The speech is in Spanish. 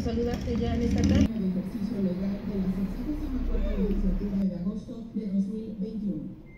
saludarte ya en esta tarde. El ejercicio legal de la 64ª legislatura de agosto de 2021.